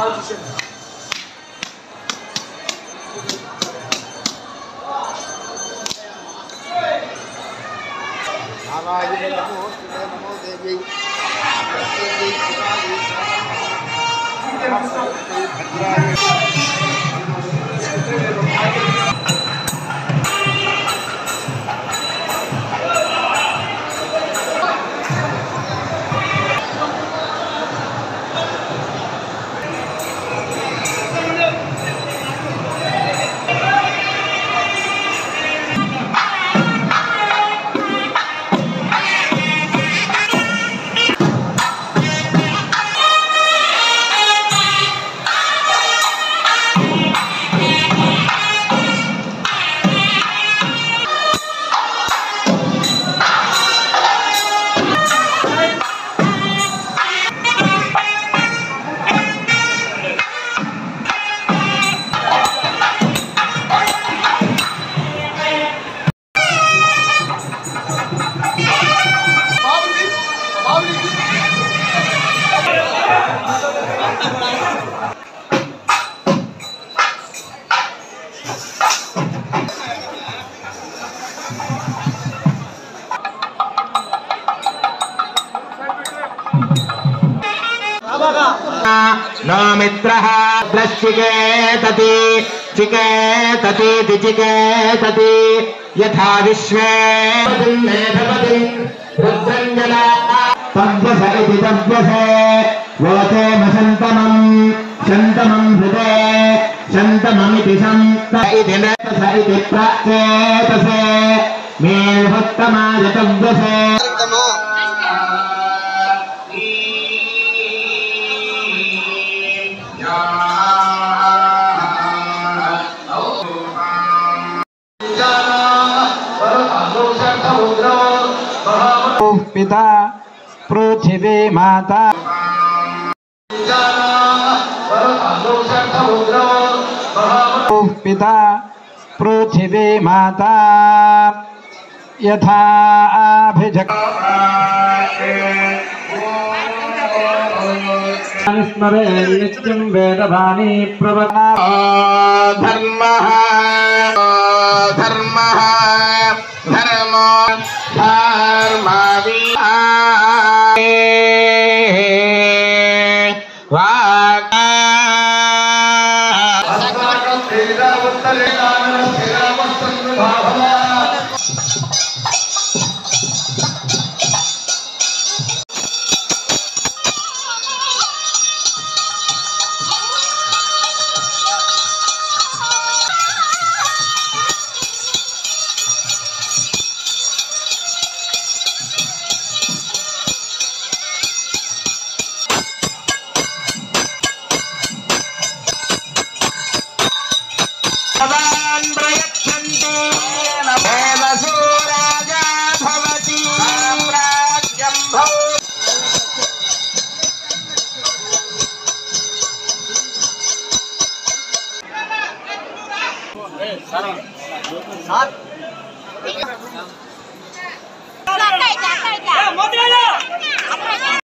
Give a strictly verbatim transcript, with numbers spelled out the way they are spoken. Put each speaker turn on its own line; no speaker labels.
नमो देवी
no मित्रः प्लश्चिकेतति चिकेतति चिकेतति यथा विश्वे रुद्रञ्जना तव्यस इति तव्यसे वोते मशन्तमम् शन्तमम् हृदे शन्तममिति शन्त इति नतस इति प्रचेतसे मेभक्तमाय तव्यसे
पिता पृथिवी माता पिता पृथिवी माता यथाभिजग स्मरे नित्यं वेदवाणी प्रवचना
धर्मः धर्मः धर्मो धर्मवि
Sat.